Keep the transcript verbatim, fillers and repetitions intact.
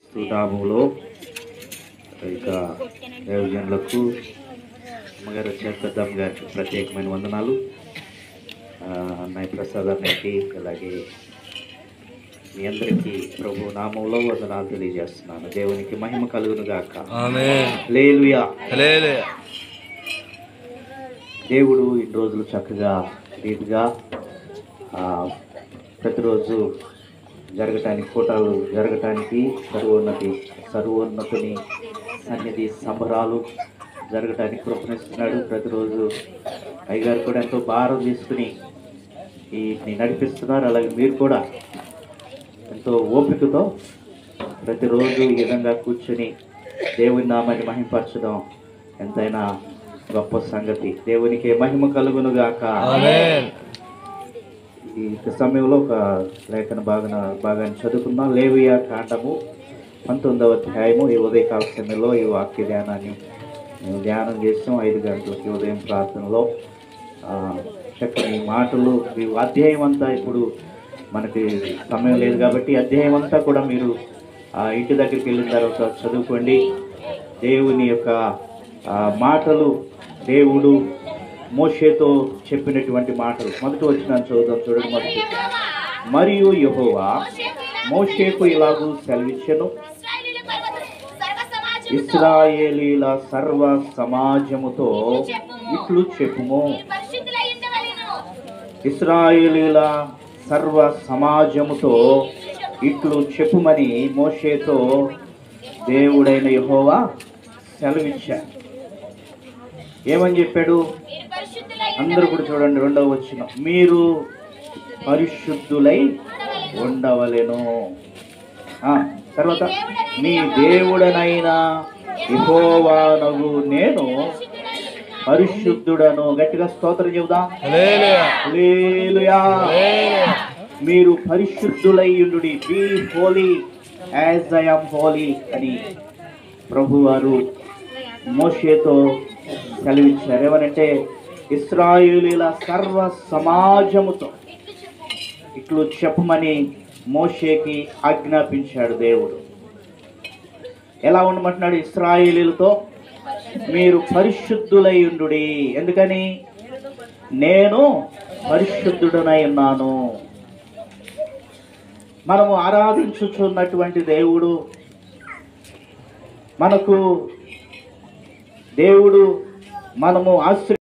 సునాములో ఇక దైవజనులకు అమ్మగారు చేద్దాం గారికి ప్రత్యేకమైన వందనాలు. అన్నయ్య ప్రసాద్ అన్నయ్యకి అలాగే మీ అందరికీ ప్రభు నామంలో వందనాలు తెలియజేస్తున్నాను. దేవునికి మహిమ కలుగును గాక. ఆమేన్. హల్లెలూయా. హల్లెలూయా. దేవుడు ఇన్ని రోజులు చక్కగా రీతిగా ప్రతిరోజు జరగటానికి కూటాలు జరగటానికి సర్వోన్నతి సర్వోన్నతుని సన్నిధి సంబరాలు జరగటానికి కృపణిస్తున్నాడు. ప్రతిరోజు అయ్యగారు కూడా ఎంతో భారం తీసుకుని వీటిని నడిపిస్తున్నారు. అలాగే మీరు కూడా ఎంతో ఓపికతో ప్రతిరోజు ఈ విధంగా కూర్చొని దేవుని నామాన్ని మహిమపరచడం ఎంతైనా గొప్ప సంగతి. దేవునికి మహిమ కలుగును గాక. ఈ సమయంలో ఒక లేఖన భాగన భాగాన్ని చదువుకుందాం. లేవియా కాండము పంతొమ్మిదవ అధ్యాయము. ఈ ఉదయకాల సమయంలో ఈ వాక్య ధ్యానాన్ని మేము ధ్యానం చేసాం. ఐదు గంటలకి ఉదయం ప్రార్థనలో చక్కని మాటలు. ఈ అధ్యాయం అంతా ఇప్పుడు మనకి సమయం లేదు కాబట్టి అధ్యాయం అంతా కూడా మీరు ఇంటి దగ్గరికి వెళ్ళిన తర్వాత చదువుకోండి. దేవుని యొక్క మాటలు, దేవుడు మోషేతో చెప్పినటువంటి మాటలు. మొదటి వచ్చిన చదువుదాం, చూడండి. మొదటి, మరియు యెహోవా మోషేకు ఇలాగూ సెలవిచ్చెను, ఇశ్రాయేలీల సర్వ సమాజముతో ఇట్లు చెప్పుము. ఇశ్రాయేలీల సర్వ సమాజముతో ఇట్లు చెప్పుమని మోషేతో దేవుడైన యెహోవా సెలవిచ్చాడు. ఏమని చెప్పాడు? అందరూ కూడా చూడండి, రెండవ వచనం, మీరు పరిశుద్ధులై ఉండవలెను. తర్వాత, మీ దేవుడనైనా యెహోవానగు నేను పరిశుద్ధుడను. గట్టిగా స్తోత్రం చెబుదాం. హల్లెలూయా. మీరు పరిశుద్ధులై ఉండుడి. Be holy as I am holy అని ప్రభువారు మోషేతో సెలవిచ్చారు. ఏమనంటే, ఇశ్రాయేలీల సర్వ సమాజముతో ఇట్లు చెప్పమని మోషేకి ఆజ్ఞాపించాడు దేవుడు. ఎలా ఉండమంటున్నాడు? ఇశ్రాయేలీలతో మీరు పరిశుద్ధులై ఉండుడి. ఎందుకని? నేను పరిశుద్ధుడనై ఉన్నాను. మనము ఆరాధించుచున్నటువంటి దేవుడు, మనకు దేవుడు మనము ఆశ్రయించ